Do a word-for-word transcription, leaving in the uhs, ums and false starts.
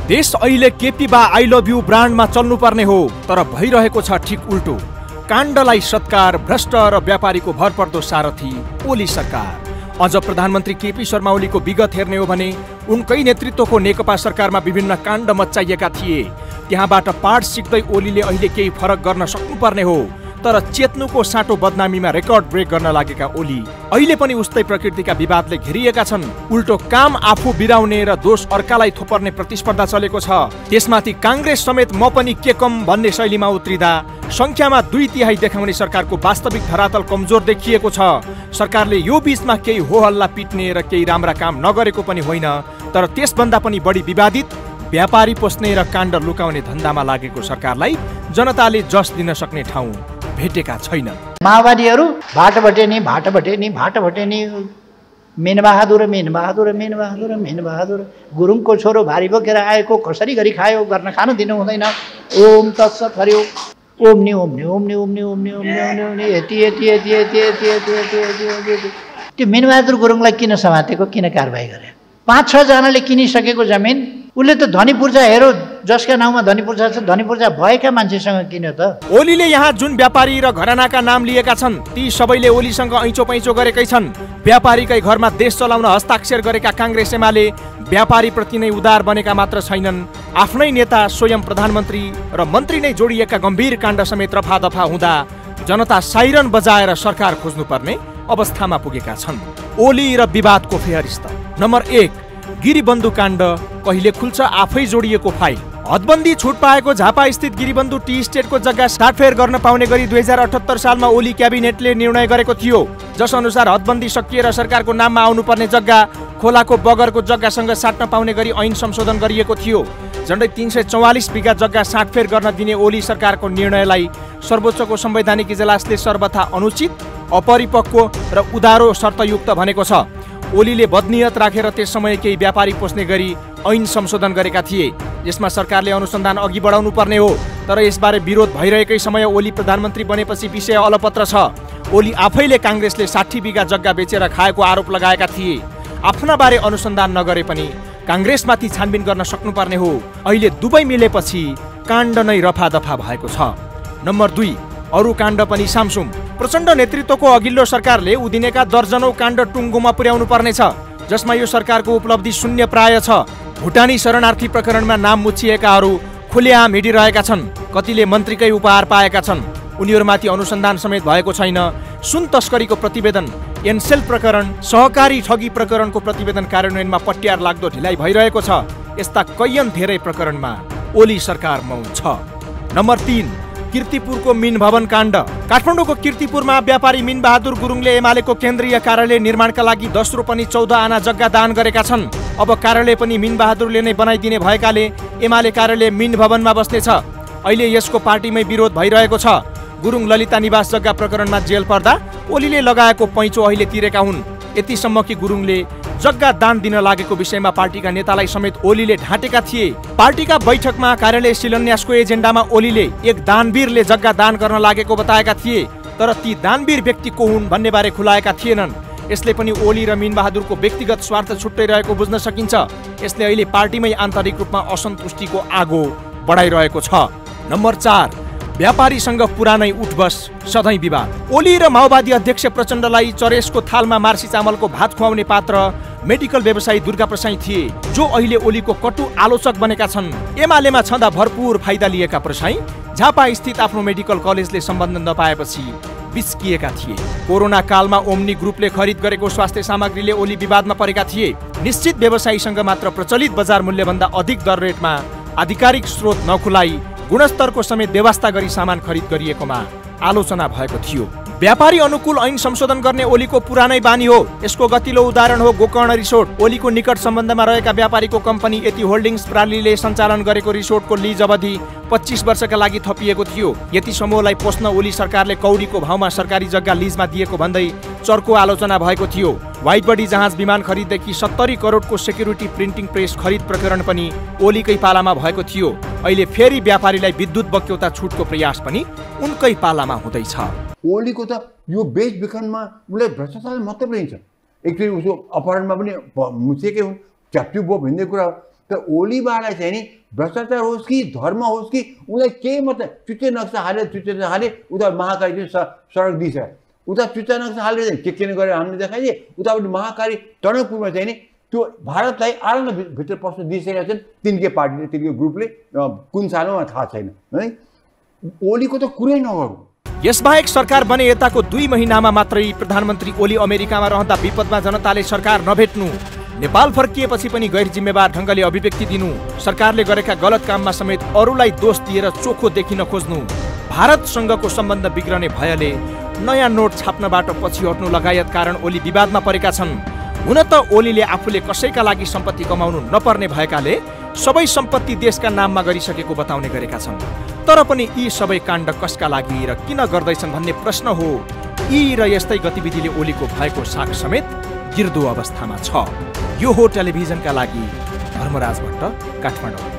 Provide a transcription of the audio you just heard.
देश अहिले केपी बा आई लभ यू ब्रान्डमा चल्नुपर्ने हो, तर भइरहेको छ ठिक उल्टो। काण्डलाई सत्कार, भ्रष्ट र व्यापारीको भरपर्दो सारथी ओली सरकार। अझ प्रधानमन्त्री केपी शर्मा ओलीको विगत हेर्ने हो भने उनकै नेतृत्वको नेकपा सरकारमा विभिन्न काण्ड मच्चाइएका थिए। त्यहाँबाट पाठ सिक्दै ओलीले अहिले केही फरक गर्न सक्नुपर्ने हो, तर चेत्नुको साटो बदनामीमा रेकर्ड ब्रेक गर्न लागेका ओली अहिले पनि उस्तै प्रकृतिका विवादले घेरिएका छन्। उल्टो काम आफू बिराउने र दोष अर्कालाई थोपर्ने प्रतिस्पर्धा चलेको छ। त्यसमाथि काङ्ग्रेस समेत म पनि के कम भन्ने शैलीमा उत्रिँदा संख्यामा दुई तिहाई देखाउने सरकारको वास्तविक धरातल कमजोर देखिएको छ। सरकारले यो बीचमा केही हो हल्ला पिट्ने र केही राम्रा काम नगरेको पनि होइन, तर त्यसभन्दा पनि बढी विवादित व्यापारी पोस्ने र काण्ड लुकाउने धन्दामा लागेको सरकारलाई जनताले जस दिन सक्ने ठाउँ भेटेका छैन। माओवादीहरू भाटभटे नि भाटभटे नि भाटभटे नि मेनबहादुर मेनबहादुर मेनबहादुर मेनबहादुर गुरुङको छोरो भारी बोकेर आएको कसरी गरी खायो, गर्न खान दिनु हुँदैन। ओम तत्सत हरि ओम नि ओम नि ओम नि ओम नि ओम नि ओम नि ओम नि यति यति यति यति यति यति यति यति त्यो मेनबहादुर गुरुङलाई किन समातेको, किन कारबाही गरे? पाँच छजनाले किनिसकेको जमिन उसले त धनी पूर्जा हेरो, जसका नाउँमा धनी पूर्जा छ धनी पूर्जा भएका मान्छेसँग किन्यो त। ओलीले यहाँ जुन व्यापारी र घरानाका नाम लिएका छन् ती सबैले ओलीसँग ऐचो पैचो गरेकै छन्। व्यापारीकै घरमा देश चलाउन हस्ताक्षर गरेका काङ्ग्रेस एमाले व्यापारी प्रति नै उदार बनेका मात्र छैनन्, आफ्नै नेता स्वयं प्रधानमन्त्री र मन्त्री नै जोडिएका गम्भीर काण्ड समेत रफादफा हुँदा जनता साइरन बजाएर सरकार खोज्नुपर्ने अवस्थामा पुगेका छन्। ओली र विवादको फेहरिस्त नम्बर एक, गिरिबन्धु काण्ड कहिले खुल्छ आफै जोडिएको फाइल। हदबन्दी छुट पाएको झापा स्थित गिरिबन्धु टी स्टेटको जग्गा साटफेर गर्न पाउने गरी दुई हजार अठहत्तर सालमा ओली क्याबिनेटले निर्णय गरेको थियो, जस अनुसार हदबन्दी सकिएर सरकारको नाममा आउनुपर्ने जग्गा खोलाको बगरको जग्गासँग साट्न पाउने गरी ऐन संशोधन गरिएको थियो। झन्डै तीन सय चौवालिस बिघा जग्गा साटफेर गर्न दिने ओली सरकारको निर्णयलाई सर्वोच्चको संवैधानिक इजलासले सर्वथा अनुचित, अपरिपक्व र उदारो शर्तयुक्त भनेको छ। ओलीले बदनियत राखेर त्यस समय केही व्यापारी पोस्ने गरी ऐन संशोधन गरेका थिए, यसमा सरकारले अनुसन्धान अघि बढाउनु पर्ने हो, तर यसबारे विरोध भइरहेकै समय ओली प्रधानमन्त्री बनेपछि विषय अलपत्र छ। ओली आफैले काङ्ग्रेसले साठी बिघा जग्गा बेचेर खाएको आरोप लगाएका थिए। आफ्ना बारे अनुसन्धान नगरे पनि काङ्ग्रेसमाथि छानबिन गर्न सक्नुपर्ने हो। अहिले दुवै मिलेपछि काण्ड नै रफादफा भएको छ। नम्बर दुई, अरू काण्ड पनि सामसुम। प्रचण्ड नेतृत्वको अघिल्लो सरकारले उदिनेका दर्जनौं काण्ड टुङ्गोमा पुर्याउनु पर्नेछ, जसमा यो सरकारको उपलब्धि शून्य प्राय छ। भुटानी शरणार्थी प्रकरणमा नाम मुछिएकाहरू खुलेआम हिँडिरहेका छन्, कतिले मन्त्रीकै उपहार पाएका छन्, उनीहरूमाथि अनुसन्धान समेत भएको छैन। सुन तस्करीको प्रतिवेदन, एनसेल प्रकरण, सहकारी ठगी प्रकरणको प्रतिवेदन कार्यान्वयनमा पट्यार लाग्दो ढिलाइ भइरहेको छ। यस्ता कैयन धेरै प्रकरणमा ओली सरकार मौन छ। नम्बर तीन, कीर्तिपुरको मिन भवन काण्ड। काठमाडौँको कीर्तिपुरमा व्यापारी मिन बहादुर गुरुङले एमालेको केन्द्रीय कार्यालय निर्माणका लागि दस रोपनी चौध आना जग्गा दान गरेका छन्। अब कार्यालय पनि मिन बहादुरले नै बनाइदिने भएकाले एमाले कार्यालय मिन भवनमा बस्नेछ। अहिले यसको पार्टीमै विरोध भइरहेको छ। गुरुङ ललिता निवास जग्गा प्रकरणमा जेल पर्दा ओलीले लगाएको पैँचो अहिले तिरेका हुन्। यतिसम्म कि गुरुङले जग्गा दान दिन लागेको विषयमा पार्टीका नेतालाई समेत ओलीले ढाँटेका थिए। पार्टीका बैठकमा कार्यालय शिलान्यासको एजेन्डामा ओलीले एक दानवीरले जग्गा दान गर्न लागेको बताएका थिए, तर ती दानवीर व्यक्ति को हुन् भन्ने बारे खुलाएका थिएनन्। यसले पनि ओली र मिन बहादुरको व्यक्तिगत स्वार्थ छुट्टै रहेको बुझ्न सकिन्छ। यसले अहिले पार्टीमै आन्तरिक रूपमा असन्तुष्टिको आगो बढाइरहेको छ। नम्बर चार, व्यापारीसँग पुरानै उठबस सधैँ विवाद। ओली र माओवादी अध्यक्ष प्रचण्डलाई चरेसको थालमा मार्सी चामलको भात खुवाउने पात्र मेडिकल व्यवसायी दुर्गा प्रसाई थिए, जो अहिले ओलीको कटु आलोचक बनेका छन्। एमालेमा छँदा भरपूर फाइदा लिएका प्रसाई झापा स्थित आफ्नो मेडिकल कलेजले सम्बन्ध नपाएपछि बिस्किएका थिए। कोरोना कालमा ओम्नी ग्रुपले खरिद गरेको स्वास्थ्य सामग्रीले ओली विवादमा परेका थिए। निश्चित व्यवसायीसँग मात्र प्रचलित बजार मूल्यभन्दा अधिक दर रेटमा आधिकारिक स्रोत नखुलाई गुणस्तरको समेत व्यवस्था गरी सामान खरिद गरिएकोमा आलोचना भएको थियो। व्यापारी अनुकूल ऐन संशोधन गर्ने ओलीको पुरानै बानी हो। यसको गतिलो उदाहरण हो गोकर्ण रिसोर्ट। ओलीको निकट सम्बन्धमा रहेका व्यापारीको कम्पनी यति होल्डिङ्स प्रणालीले सञ्चालन गरेको रिसोर्टको लिज अवधि पच्चीस वर्षका लागि थपिएको थियो। यति समूहलाई पोस्न ओली सरकारले कौडीको भावमा सरकारी जग्गा लिजमा दिएको भन्दै चर्को आलोचना भएको थियो। व्हाइट बडी जहाज विमान खरिददेखि सत्तरी करोडको सेक्युरिटी प्रिन्टिङ प्रेस खरिद प्रकरण पनि ओलीकै पालामा भएको थियो। अहिले फेरि व्यापारीलाई विद्युत बक्यौता छुटको प्रयास पनि उनकै पालामा हुँदैछ। ओलीको त यो बेच बिखनमा उसले भ्रष्टाचार मतलब रहन्छ। एकचोटि उसको अपहरणमा पनि मुछेकै हुन्, क्याप्टिभ भयो भन्ने कुरा हो। त ओलीबाट चाहिँ नि भ्रष्टाचार होस् कि धर्म होस् कि उनलाई केही मतलब चुच्चे नक्सा हालेर चुच्चे नक्सा हाले उता महाकाली चाहिँ सडक दिइसक्यो उता चुच्चा नक्सा हालेर के के गरेर हामीले देखाइदिए उतापट्टि महाकाली टनकपुरमा चाहिँ नि त्यो भारतलाई आरामले भित्र पस्न दिइसकेका छन् तिनकै पार्टीले तिनकै ग्रुपले कुन सालमा थाहा छैन है ओलीको त कुरै नगरौँ। यसबाहेक सरकार बने यताको दुई महिनामा मात्रै प्रधानमन्त्री ओली अमेरिकामा रहँदा विपदमा जनताले सरकार नभेट्नु, नेपाल फर्किएपछि पनि गैर जिम्मेवार ढङ्गले अभिव्यक्ति दिनु, सरकारले गरेका गलत काममा समेत अरूलाई दोष दिएर चोखो देखिन खोज्नु, भारतसँगको सम्बन्ध बिग्रने भयले नयाँ नोट छाप्नबाट पछि हट्नु लगायत कारण ओली विवादमा परेका छन्। हुन त ओलीले आफूले कसैका लागि सम्पत्ति कमाउनु नपर्ने भएकाले सबै सम्पत्ति देशका नाममा गरिसकेको बताउने गरेका छन्। तर पनि यी सबै काण्ड कसका लागि र किन गर्दैछन् भन्ने प्रश्न हो। यी र यस्तै गतिविधिले ओलीको भएको साख समेत गिर्दो अवस्थामा छ। यो हो टेलिभिजनका लागि धर्मराज भट्ट, काठमाडौँ।